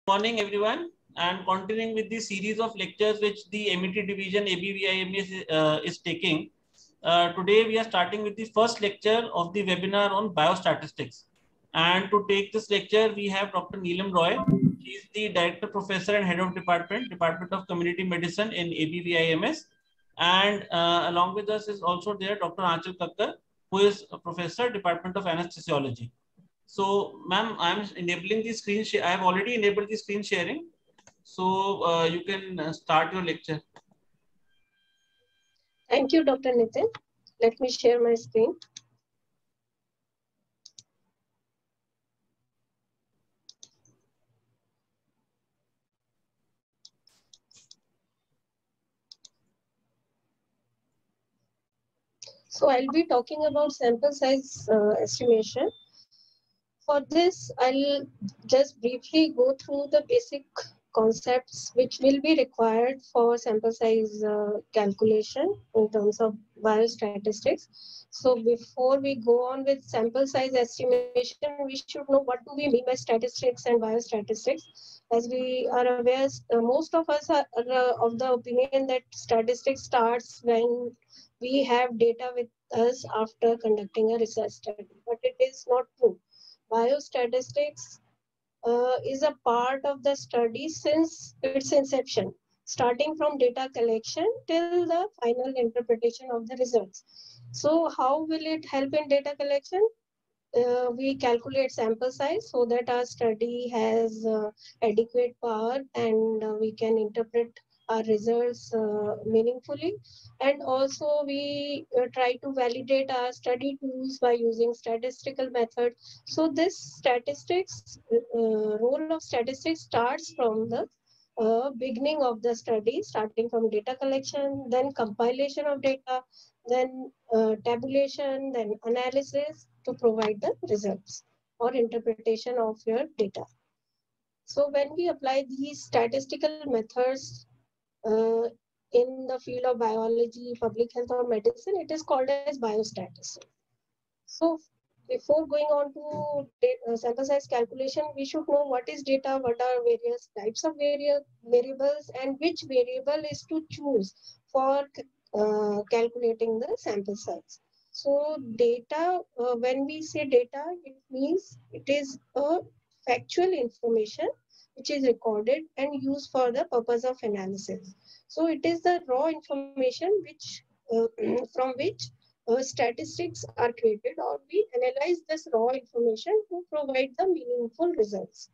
Morning everyone, and continuing with the series of lectures which the MET division ABVIMS is taking. Today we are starting with the first lecture of the webinar on biostatistics, and to take this lecture we have Dr. Neelam Roy. She is the Director Professor and Head of Department of Community Medicine in ABVIMS, and along with us is also there Dr. Aanchal Kakkar, who is a Professor, Department of Anesthesiology. So, ma'am, I'm enabling the screen share. I have already enabled the screen sharing. So, you can start your lecture. Thank you, Dr. Nitin. Let me share my screen. So I'll be talking about sample size estimation. For this, I'll just briefly go through the basic concepts which will be required for sample size calculation in terms of biostatistics. So before we go on with sample size estimation, we should know what do we mean by statistics and biostatistics. As we are aware, most of us are of the opinion that statistics starts when we have data with us after conducting a research study, but it is not true. Biostatistics is a part of the study since its inception, starting from data collection till the final interpretation of the results. So how will it help in data collection? We calculate sample size so that our study has adequate power and we can interpret our results meaningfully. And also we try to validate our study tools by using statistical method. So this role of statistics starts from the beginning of the study, starting from data collection, then compilation of data, then tabulation, then analysis to provide the results or interpretation of your data. So when we apply these statistical methods in the field of biology, public health or medicine, it is called as biostatistics. So before going on to sample size calculation, we should know what is data, what are various types of variables, and which variable is to choose for calculating the sample size. So data, when we say data, it means it is a factual information which is recorded and used for the purpose of analysis. So it is the raw information which from which statistics are created, or we analyze this raw information to provide the meaningful results.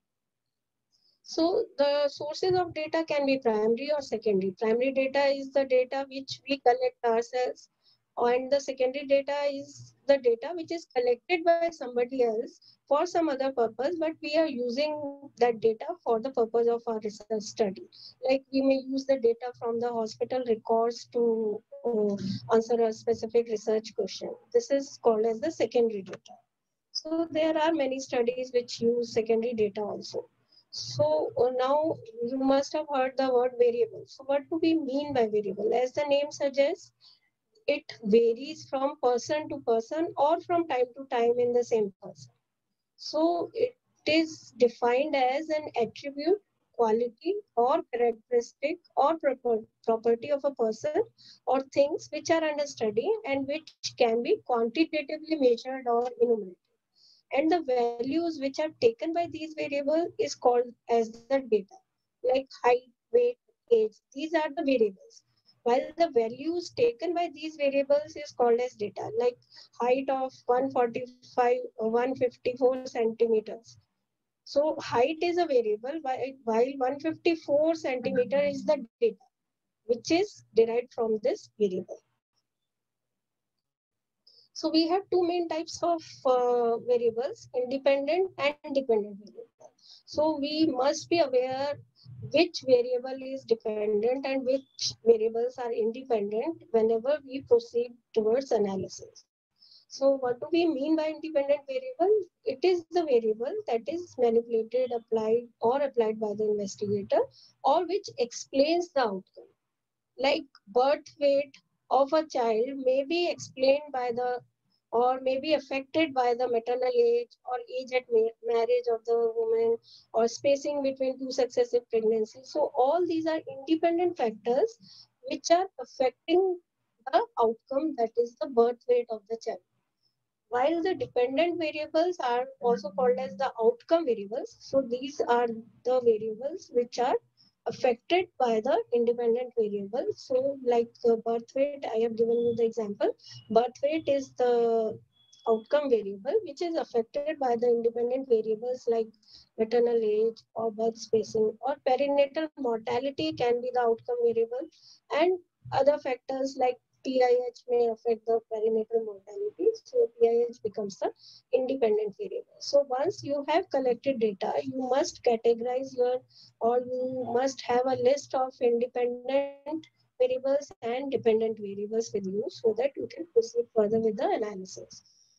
So the sources of data can be primary or secondary. Primary data is the data which we collect ourselves, and the secondary data is the data which is collected by somebody else for some other purpose, but we are using that data for the purpose of our research study. Like we may use the data from the hospital records to answer a specific research question. This is called as the secondary data. So there are many studies which use secondary data also. So now you must have heard the word variable. So what do we mean by variable? As the name suggests, it varies from person to person or from time to time in the same person. So it is defined as an attribute, quality or characteristic or property of a person or things which are under study and which can be quantitatively measured or enumerated. And the values which are taken by these variables is called as the data, like height, weight, age. These are the variables. While the values taken by these variables is called as data, like height of 145 or 154 centimeters. So height is a variable, while 154 centimeter is the data, which is derived from this variable. So we have two main types of variables, independent and dependent variable. So we must be aware which variable is dependent and which variables are independent whenever we proceed towards analysis. So what do we mean by independent variable? It is the variable that is manipulated, applied by the investigator, or which explains the outcome. Like birth weight of a child may be explained by the or may be affected by the maternal age or age at marriage of the woman, or spacing between two successive pregnancies. So all these are independent factors which are affecting the outcome, that is the birth weight of the child. While the dependent variables are also called as the outcome variables. So these are the variables which are affected by the independent variables. So like the birth weight, I have given you the example. Birth weight is the outcome variable which is affected by the independent variables like maternal age or birth spacing, or perinatal mortality can be the outcome variable, and other factors like PIH may affect the perinatal mortality. So PIH becomes the independent variable. So once you have collected data, you must categorize your, or you must have a list of independent variables and dependent variables with you so that you can proceed further with the analysis.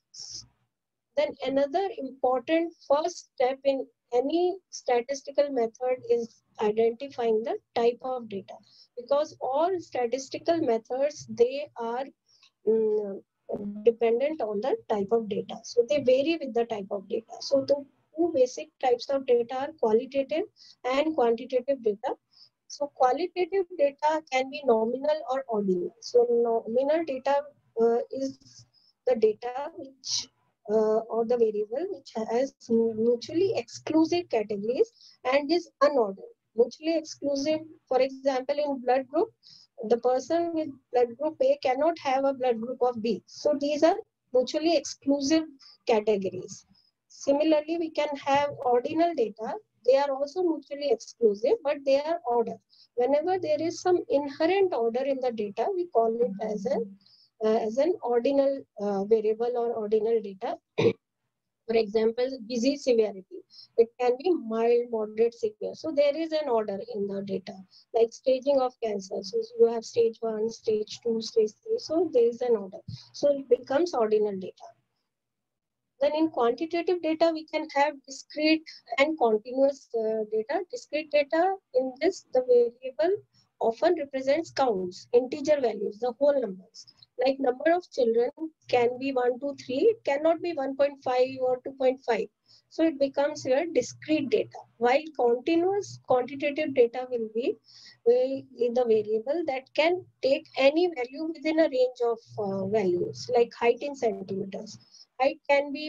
Then another important first step in any statistical method is identifying the type of data, because all statistical methods, they are mm, dependent on the type of data. So they vary with the type of data. So the two basic types of data are qualitative and quantitative data. So qualitative data can be nominal or ordinal. So nominal data is the data which or the variable which has mutually exclusive categories and is unordered. Mutually exclusive, for example, in blood group, the person with blood group A cannot have a blood group of B. So these are mutually exclusive categories. Similarly, we can have ordinal data. They are also mutually exclusive, but they are order. Whenever there is some inherent order in the data, we call it as an ordinal variable or ordinal data. For example, disease severity. It can be mild, moderate, severe. So there is an order in the data, like staging of cancer. So you have stage 1, stage 2, stage 3. So there is an order. So it becomes ordinal data. Then in quantitative data, we can have discrete and continuous data. Discrete data, in this, the variable often represents counts, integer values, the whole numbers. Like number of children can be 1, 2, 3. It cannot be 1.5 or 2.5. So it becomes here discrete data. While continuous quantitative data will be the variable that can take any value within a range of values, like height in centimeters. Height can be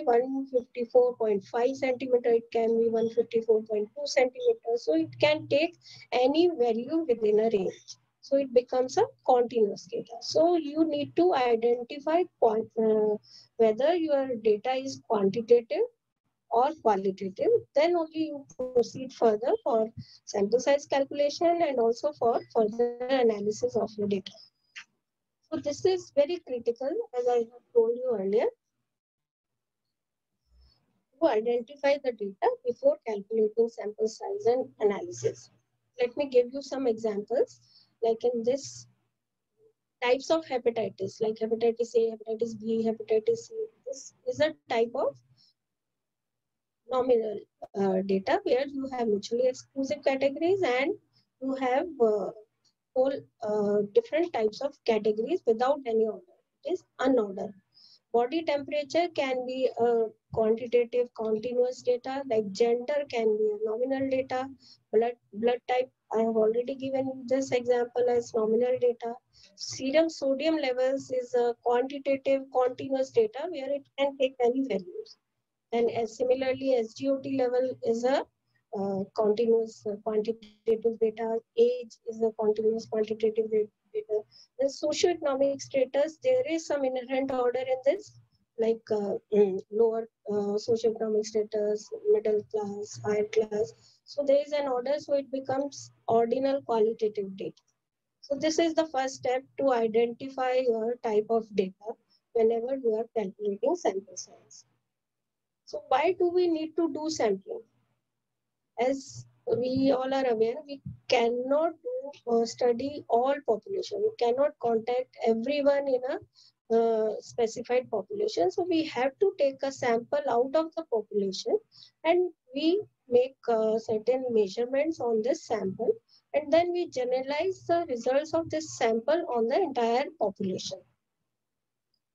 154.5 centimeter, it can be 154.2 centimeters. So it can take any value within a range. So it becomes a continuous data. So you need to identify whether your data is quantitative or qualitative. Then only you proceed further for sample size calculation and also for further analysis of your data. So this is very critical, as I have told you earlier, to identify the data before calculating sample size and analysis. Let me give you some examples. Like in this, types of hepatitis, like hepatitis A, hepatitis B, hepatitis C. This is a type of nominal data where you have mutually exclusive categories and you have whole different types of categories without any order. It is unordered. Body temperature can be a quantitative continuous data, like gender can be a nominal data. Blood type, I have already given this example as nominal data. Serum sodium levels is a quantitative continuous data where it can take any values. And as similarly, SGOT level is a continuous quantitative data. Age is a continuous quantitative data. The socioeconomic status, there is some inherent order in this, like lower socioeconomic status, middle class, higher class. So there is an order, so it becomes ordinal qualitative data. So this is the first step to identify your type of data whenever you are calculating sample size. So why do we need to do sampling? As we all are aware, we cannot study all population. We cannot contact everyone in a specified population. So we have to take a sample out of the population and we make certain measurements on this sample, and then we generalize the results of this sample on the entire population.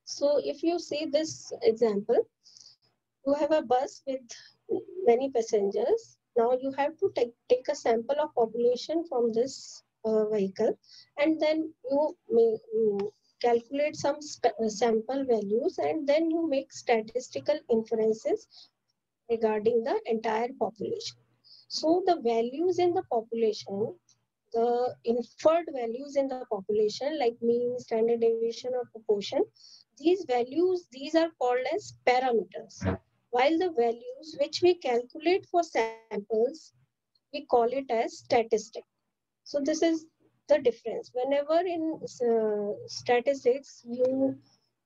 So if you see this example, you have a bus with many passengers. Now you have to take a sample of population from this vehicle, and then you may calculate some sample values, and then you make statistical inferences regarding the entire population. So the values in the population, the inferred values in the population like mean, standard deviation or proportion, these values, these are called as parameters. While the values which we calculate for samples, we call it as statistic. So this is the difference. Whenever in statistics you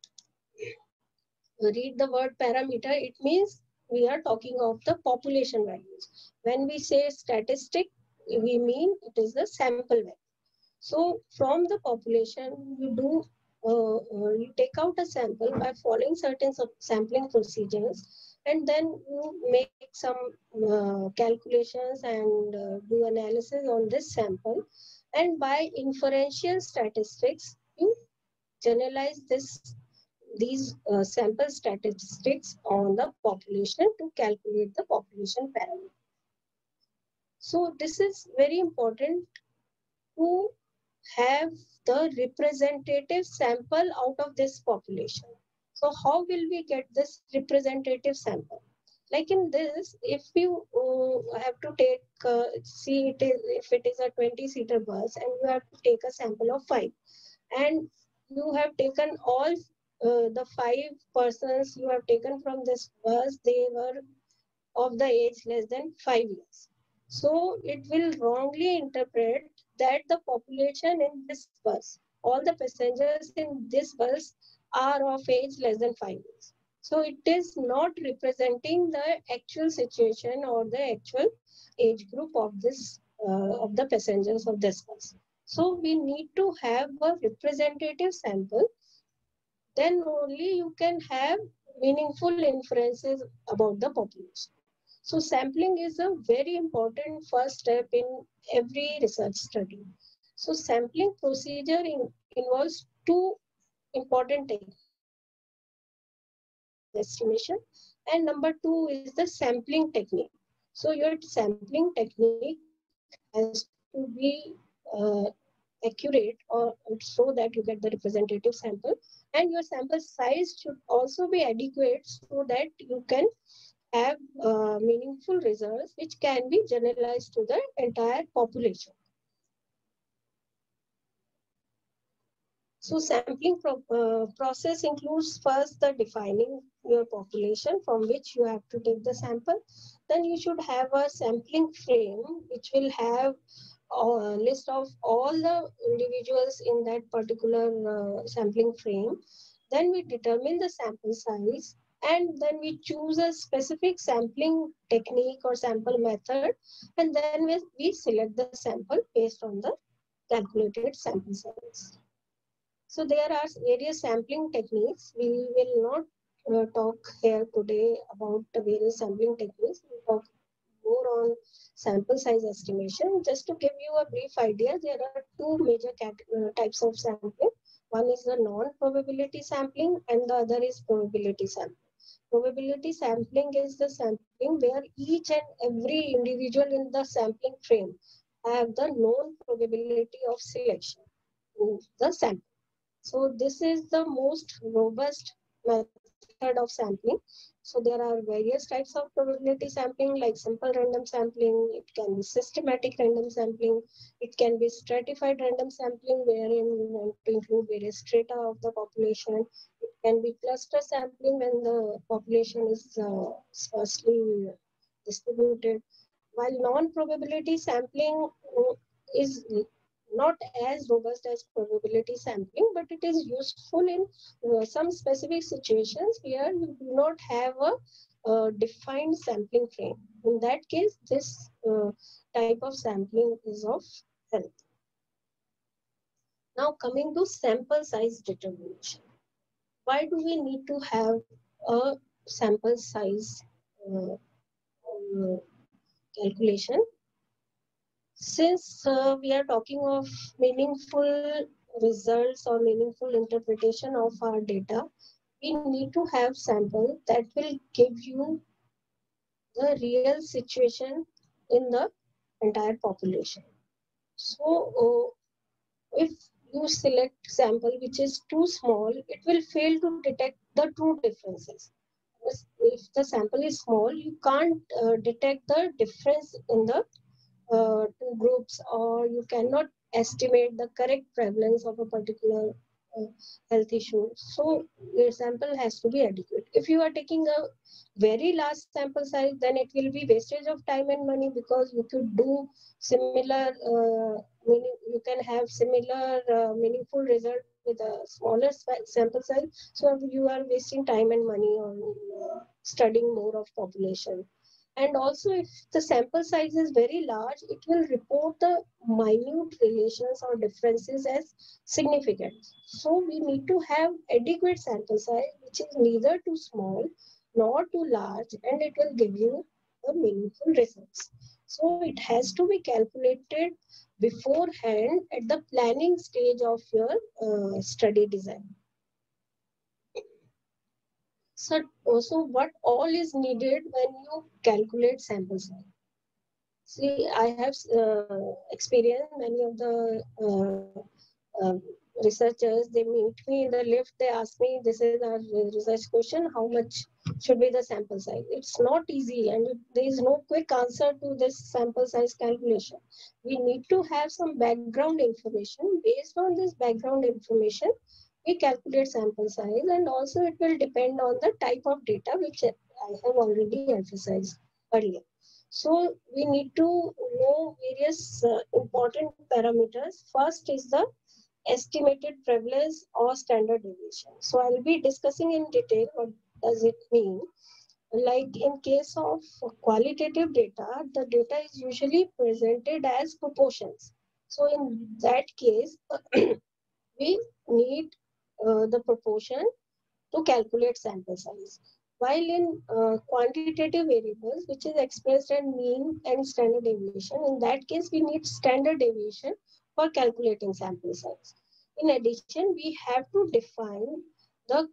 read the word parameter, it means we are talking of the population values. When we say statistic, we mean it is the sample value. So from the population, you take out a sample by following certain sampling procedures, and then you make some calculations and do analysis on this sample. And by inferential statistics, you generalize these sample statistics on the population to calculate the population parameter. So this is very important to have the representative sample out of this population. So how will we get this representative sample? Like in this, if you have to take, if it is a 20-seater bus and you have to take a sample of 5, and you have taken all the 5 persons you have taken from this bus, they were of the age less than 5 years. So it will wrongly interpret that the population in this bus, all the passengers in this bus are of age less than 5 years. So it is not representing the actual situation or the actual age group of of the passengers of this bus. So we need to have a representative sample. Then only you can have meaningful inferences about the population. So sampling is a very important first step in every research study. So sampling procedure involves two important techniques. Number one is the sample size estimation, and number two is the sampling technique. So your sampling technique has to be accurate or so that you get the representative sample, and your sample size should also be adequate so that you can have meaningful results which can be generalized to the entire population. So sampling process includes first the defining your population from which you have to take the sample. Then you should have a sampling frame which will have a list of all the individuals in that particular sampling frame. Then we determine the sample size, and then we choose a specific sampling technique or sample method, and then we select the sample based on the calculated sample size. So there are various sampling techniques. We will not talk here today about the various sampling techniques. We'll talk more on sample size estimation. Just to give you a brief idea, there are two major types of sampling. One is the non-probability sampling and the other is probability sampling. Probability sampling is the sampling where each and every individual in the sampling frame have the known probability of selection in the sample. So this is the most robust method of sampling. So there are various types of probability sampling like simple random sampling. It can be systematic random sampling. It can be stratified random sampling wherein we want to include various strata of the population. It can be cluster sampling when the population is sparsely distributed. While non-probability sampling is not as robust as probability sampling, but it is useful in some specific situations where you do not have a defined sampling frame. In that case, this type of sampling is of help. Now coming to sample size determination. Why do we need to have a sample size calculation? Since we are talking of meaningful results or meaningful interpretation of our data, we need to have sample that will give you the real situation in the entire population. So if you select sample which is too small, it will fail to detect the true differences. If the sample is small, you can't detect the difference in the two groups, or you cannot estimate the correct prevalence of a particular uh, health issue. So your sample has to be adequate. If you are taking a very large sample size, then it will be wastage of time and money, because you could do similar meaning, you can have similar meaningful result with a smaller sample size. So you are wasting time and money on studying more of population. And also, if the sample size is very large, it will report the minute relations or differences as significant. So we need to have adequate sample size, which is neither too small nor too large, and it will give you the meaningful results. So it has to be calculated beforehand at the planning stage of your study design. So also, what all is needed when you calculate sample size? See, I have experienced many of the researchers. They meet me in the lift. They ask me, "This is our research question. How much should be the sample size?" It's not easy, and there is no quick answer to this sample size calculation. We need to have some background information. Based on this background information, we calculate sample size, and also it will depend on the type of data, which I have already emphasized earlier. So we need to know various important parameters. First is the estimated prevalence or standard deviation. So I'll be discussing in detail what does it mean. Like in case of qualitative data, the data is usually presented as proportions. So in that case, we need the proportion to calculate sample size. While in quantitative variables, which is expressed in mean and standard deviation, in that case, we need standard deviation for calculating sample size. In addition, we have to define the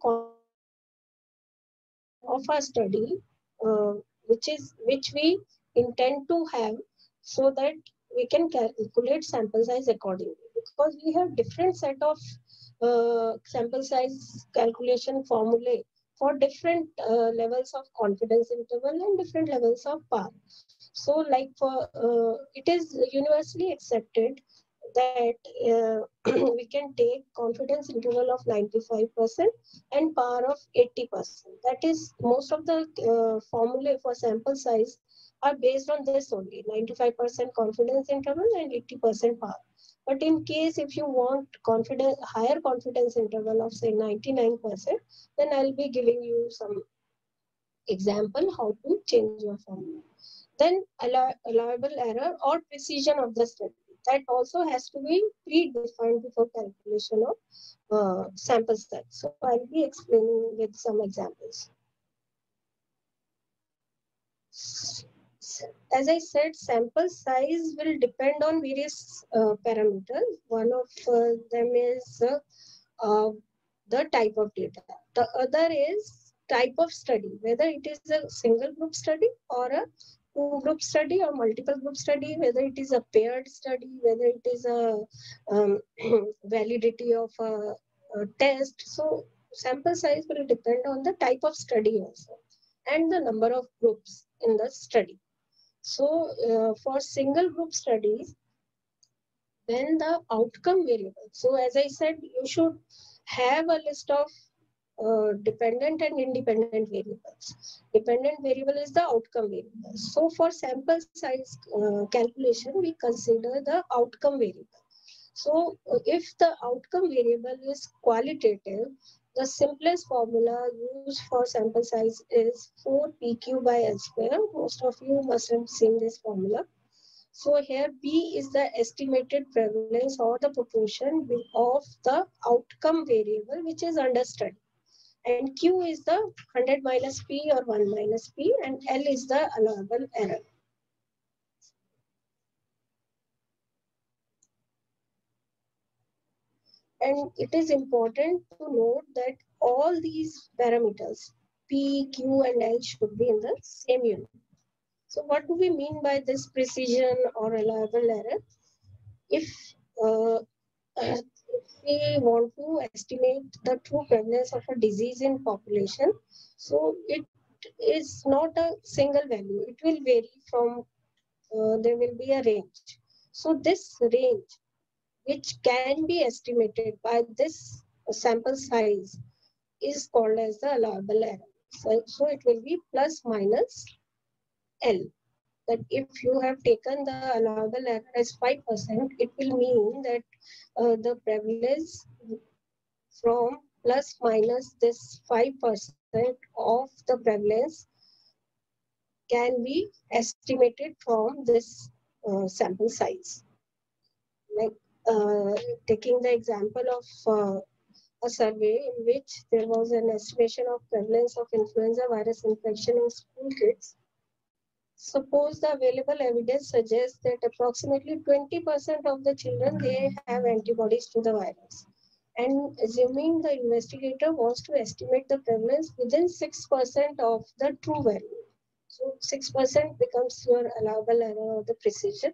of our study, which we intend to have, so that we can calculate sample size accordingly. Because we have different set of sample size calculation formulae for different levels of confidence interval and different levels of power. So, like it is universally accepted that we can take confidence interval of 95% and power of 80%. That is, most of the formulae for sample size are based on this only: 95% confidence interval and 80% power. But in case if you want higher confidence interval of say 99%, then I'll be giving you some example how to change your formula. Then allowable error or precision of the study. That also has to be predefined before calculation of sample size. So I'll be explaining with some examples. As I said, sample size will depend on various parameters. One of them is the type of data. The other is type of study, whether it is a single group study or a two group study or multiple group study, whether it is a paired study, whether it is a validity of a test. So sample size will depend on the type of study also, and the number of groups in the study. So for single group studies, then the outcome variable. So as I said, you should have a list of dependent and independent variables. Dependent variable is the outcome variable. So for sample size calculation, we consider the outcome variable. So if the outcome variable is qualitative, the simplest formula used for sample size is 4pq by L square. Most of you must have seen this formula. So here P is the estimated prevalence or the proportion of the outcome variable which is under study. And Q is the 100 minus P or 1 minus P, and L is the allowable error. And it is important to note that all these parameters, P, Q, and L should be in the same unit. So what do we mean by this precision or reliable error? If if we want to estimate the true prevalence of a disease in population, so it is not a single value. It will vary from, there will be a range. So this range, which can be estimated by this sample size, is called as the allowable error. So it will be plus minus L. That if you have taken the allowable error as 5%, it will mean that the prevalence from plus minus this 5% of the prevalence can be estimated from this sample size. Like taking the example of a survey in which there was an estimation of prevalence of influenza virus infection in school kids. Suppose the available evidence suggests that approximately 20% of the children, they have antibodies to the virus. And assuming the investigator wants to estimate the prevalence within 6% of the true value. So 6% becomes your allowable error or the precision.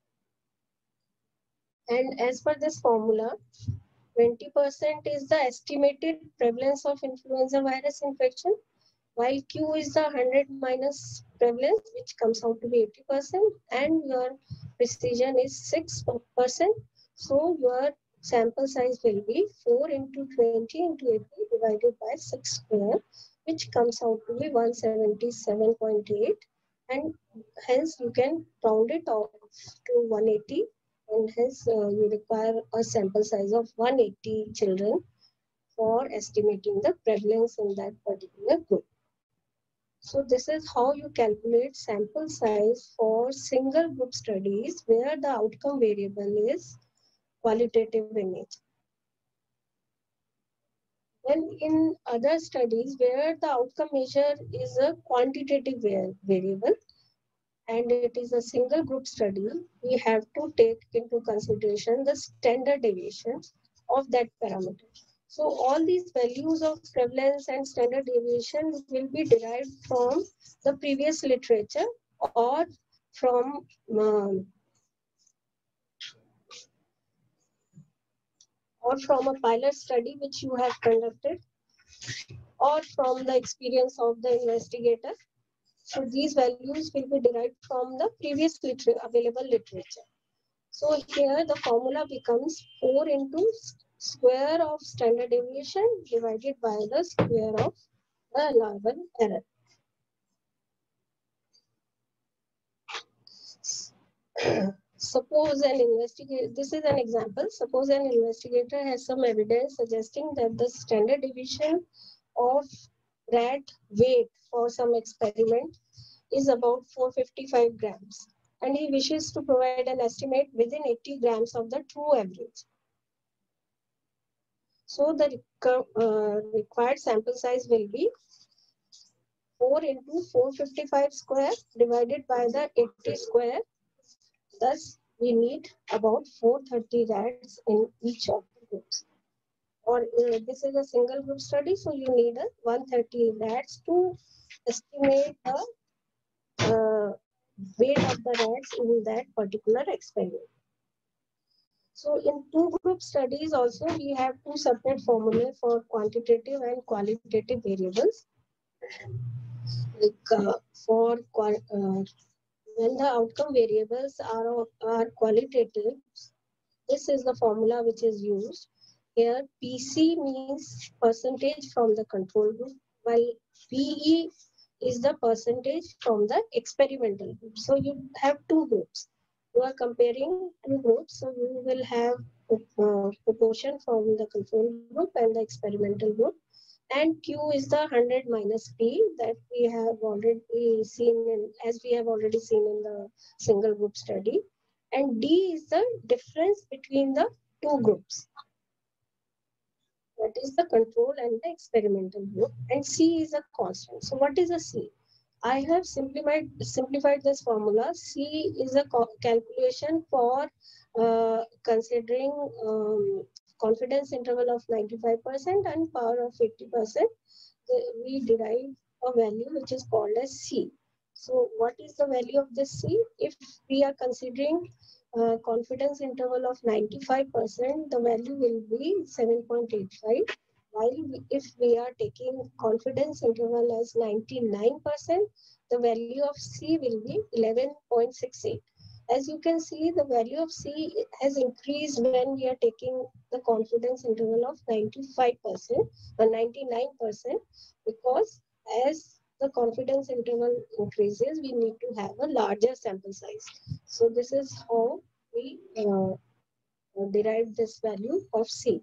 And as per this formula, 20% is the estimated prevalence of influenza virus infection, while Q is the 100 minus prevalence, which comes out to be 80%, and your precision is 6%. So your sample size will be 4 into 20 into 80 divided by 6 square, which comes out to be 177.8. And hence you can round it off to 180, and hence you require a sample size of 180 children for estimating the prevalence in that particular group. So this is how you calculate sample size for single group studies where the outcome variable is qualitative in nature. Then in other studies where the outcome measure is a quantitative variable and it is a single group study, we have to take into consideration the standard deviation of that parameter. So all these values of prevalence and standard deviation will be derived from the previous literature or from a pilot study which you have conducted or from the experience of the investigator. So these values will be derived from the previous available literature. So here the formula becomes 4 into square of standard deviation divided by the square of the allowable error. Suppose an investigator, this is an example, suppose an investigator has some evidence suggesting that the standard deviation of rat weight for some experiment is about 455 grams. And he wishes to provide an estimate within 80 grams of the true average. So the required sample size will be 4 into 455 square divided by the 80 square. Thus, we need about 430 rats in each of the groups. Or this is a single group study, so you need a 130 rats to estimate the weight of the rats in that particular experiment. So in two group studies also, we have two separate formulae for quantitative and qualitative variables. Like when the outcome variables are qualitative, this is the formula which is used. Here, PC means percentage from the control group, while PE is the percentage from the experimental group. So you have two groups. You are comparing two groups, so you will have proportion from the control group and the experimental group. And Q is the 100 minus P that we have already seen as we have already seen in the single group study. And D is the difference between the two groups. That is the control and the experimental group. And C is a constant. So what is a C? I have simplified this formula. C is a calculation for considering confidence interval of 95% and power of 80%, we derive a value which is called as C. So what is the value of this C? If we are considering confidence interval of 95%, the value will be 7.85. While if we are taking confidence interval as 99%, the value of C will be 11.68. As you can see, the value of C has increased when we are taking the confidence interval of 95% or 99%, because as the confidence interval increases, we need to have a larger sample size. So this is how we derive this value of C.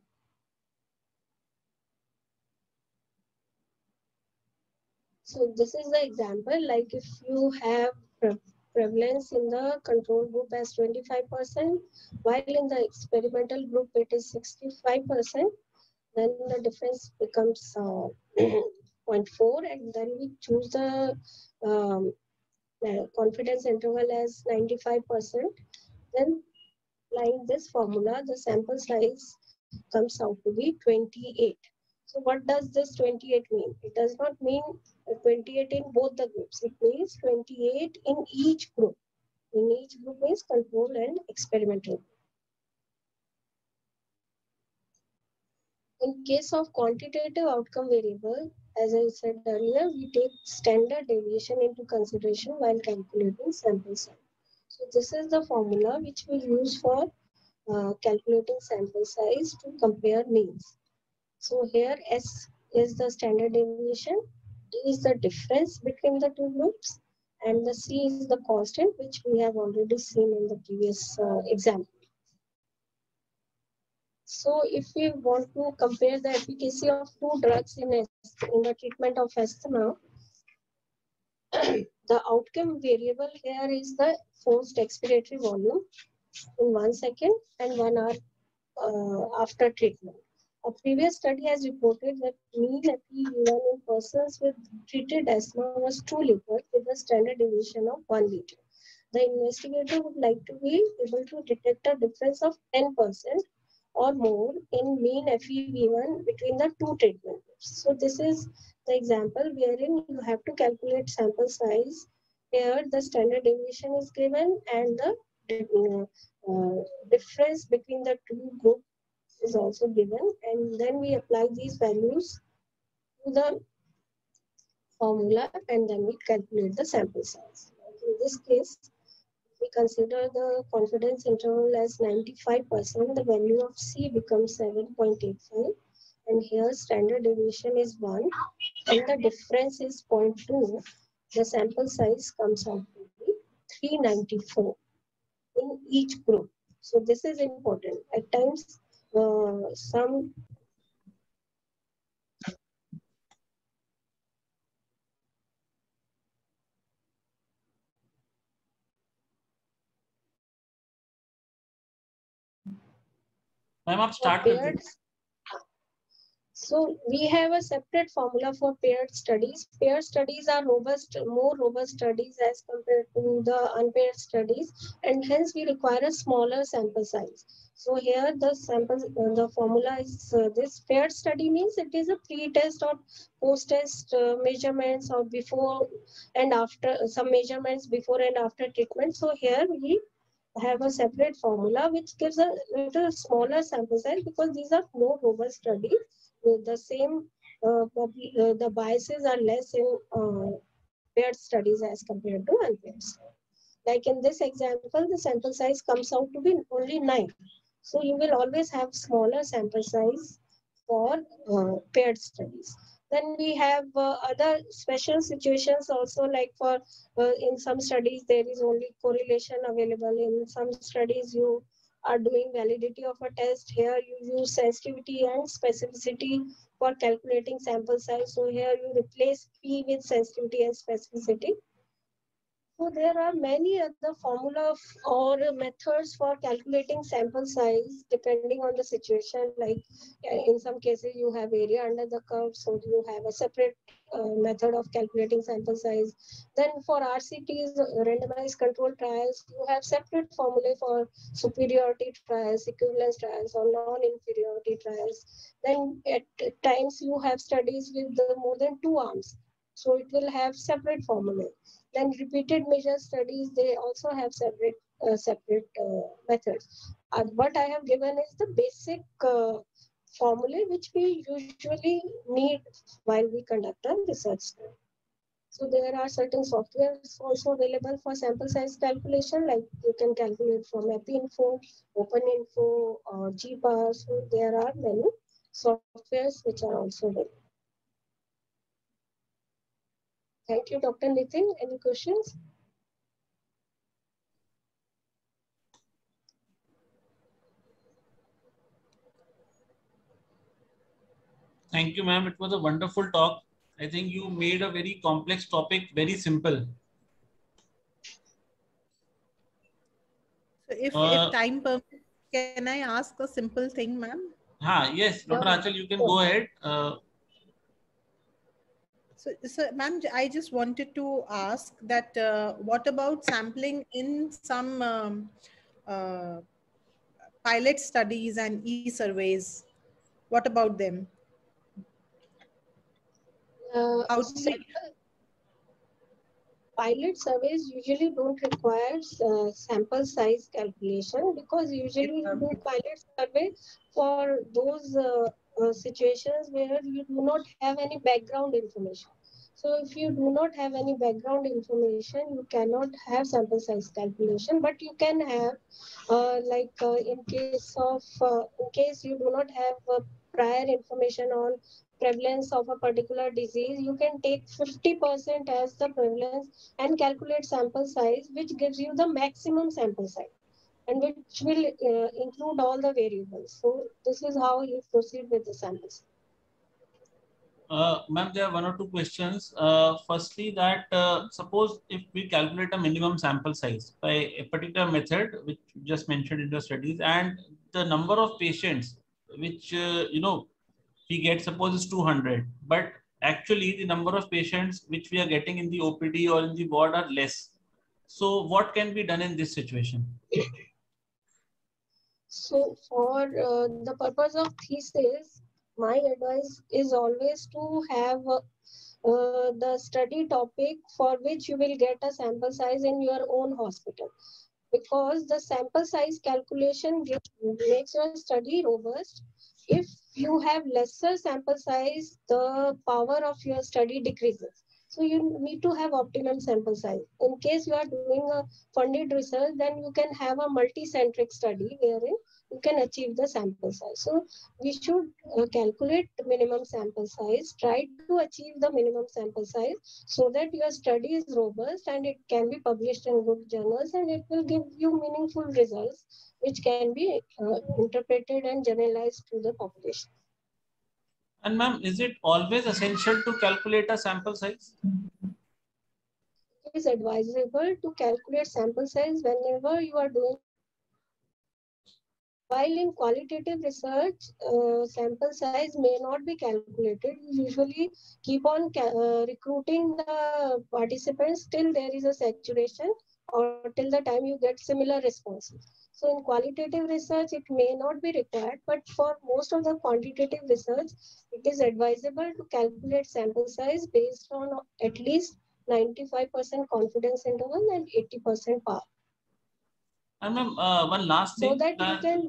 So this is the example, like if you have prevalence in the control group as 25%, while in the experimental group it is 65%, then the difference becomes 0.4, and then we choose the confidence interval as 95%. Then applying this formula, the sample size comes out to be 28. So what does this 28 mean? It does not mean 28 in both the groups. It means 28 in each group. In each group means control and experimental. In case of quantitative outcome variable, as I said earlier, we take standard deviation into consideration while calculating sample size. So this is the formula which we use for calculating sample size to compare means. So here S is the standard deviation, D is the difference between the two groups, and the C is the constant, which we have already seen in the previous example. So if we want to compare the efficacy of two drugs in the treatment of asthma, the outcome variable here is the forced expiratory volume in 1 second and 1 hour after treatment. A previous study has reported that mean FEV1 in persons with treated asthma was 2 liters with a standard deviation of 1 liter. The investigator would like to be able to detect a difference of 10% or more in mean FEV1 between the two treatment groups. So this is the example wherein you have to calculate sample size. Here the standard deviation is given and the difference between the two groups is also given, and then we apply these values to the formula and then we calculate the sample size. In this case, we consider the confidence interval as 95%, the value of C becomes 7.85, and here standard deviation is 1 and the difference is 0.2. The sample size comes out to be 394 in each group. So this is important. At times, some ma'am आप start कर दीजिए. So we have a separate formula for paired studies. Paired studies are more robust studies as compared to the unpaired studies, and hence we require a smaller sample size. So here the formula is this paired study means it is a pre-test or post-test measurements or before and after some measurements before and after treatment. So here we have a separate formula which gives a little smaller sample size because these are more robust studies. With the same, the biases are less in paired studies as compared to unpaired studies. Like in this example, the sample size comes out to be only 9. So you will always have smaller sample size for paired studies. Then we have other special situations also, like for in some studies there is only correlation available. In some studies you are doing validity of a test. Here you use sensitivity and specificity for calculating sample size. So here you replace P with sensitivity and specificity. So there are many other formula or methods for calculating sample size depending on the situation. Like in some cases you have area under the curve, so you have a separate method of calculating sample size. Then for RCTs, randomized control trials, you have separate formulae for superiority trials, equivalence trials, or non-inferiority trials. Then at times you have studies with more than two arms, so it will have separate formulae. Then repeated measure studies, they also have separate methods. What I have given is the basic formulae which we usually need while we conduct a research study. So there are certain softwares also available for sample size calculation, like you can calculate from AppInfo, OpenInfo, or GPAR. So there are many softwares which are also available. Thank you, Dr. Nitin. Any questions? Thank you, ma'am. It was a wonderful talk. I think you made a very complex topic very simple. So if time permits, can I ask a simple thing, ma'am? Yes, Dr. Achal, you can go ahead. So ma'am, I just wanted to ask that what about sampling in some pilot studies and e-surveys? What about them? How do we... Pilot surveys usually don't require sample size calculation, because usually you do pilot survey for those situations where you do not have any background information. So if you do not have any background information, you cannot have sample size calculation, but you can have in case you do not have prior information on prevalence of a particular disease, you can take 50% as the prevalence and calculate sample size, which gives you the maximum sample size and which will include all the variables. So this is how you proceed with the samples. Ma'am, there are one or two questions. Firstly, that suppose if we calculate a minimum sample size by a particular method, which you just mentioned in the studies, and the number of patients which, we get, suppose is 200, but actually the number of patients which we are getting in the OPD or in the ward are less. So what can be done in this situation? So for the purpose of thesis, my advice is always to have the study topic for which you will get a sample size in your own hospital, because the sample size calculation makes your study robust. If you have lesser sample size, the power of your study decreases. So you need to have optimum sample size. In case you are doing a funded research, then you can have a multi-centric study wherein you can achieve the sample size. So we should calculate the minimum sample size, try to achieve the minimum sample size so that your study is robust and it can be published in good journals, and it will give you meaningful results which can be interpreted and generalized to the population. And ma'am, is it always essential to calculate a sample size? It is advisable to calculate sample size whenever you are doing. While in qualitative research, sample size may not be calculated. You usually keep on recruiting the participants till there is a saturation or till the time you get similar responses. So in qualitative research, it may not be required, but for most of the quantitative research, it is advisable to calculate sample size based on at least 95% confidence interval and 80% power. And ma'am, one last thing. So that you can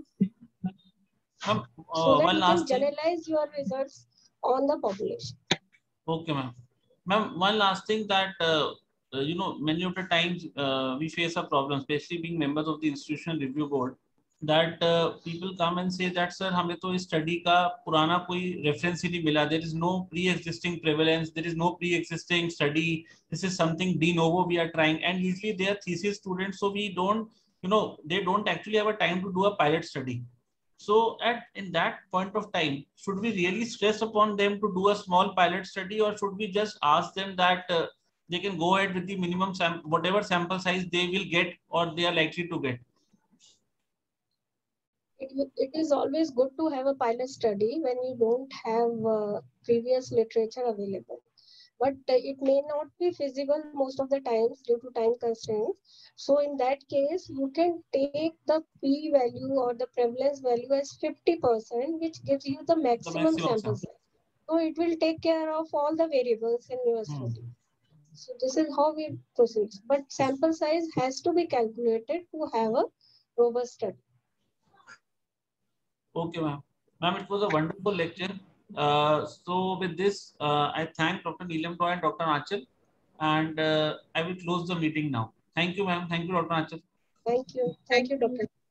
generalize your results on the population. Okay, ma'am. Ma'am, one last thing that, many of the times we face a problem, especially being members of the institutional review board, that people come and say that, sir, हमें तो इस study का पुराना कोई reference ही नहीं मिला. There is no pre-existing prevalence. There is no pre-existing study. This is something de novo we are trying. And usually they are thesis students, so we don't, they don't actually have a time to do a pilot study. So in that point of time, should we really stress upon them to do a small pilot study, or should we just ask them that they can go ahead with the minimum whatever sample size they will get or they are likely to get. It is always good to have a pilot study when you don't have previous literature available. But it may not be feasible most of the times due to time constraints. So in that case, you can take the p value or the prevalence value as 50%, which gives you the The maximum maximum sample sample. size. So it will take care of all the variables in your study. So this is how we proceed. But sample size has to be calculated to have a robust study. Okay, ma'am. Ma'am, it was a wonderful lecture. So with this, I thank Dr. Neelam Roy and Dr. Achal, and I will close the meeting now. Thank you, ma'am. Thank you, Dr. Achal. Thank you. Thank you, Dr.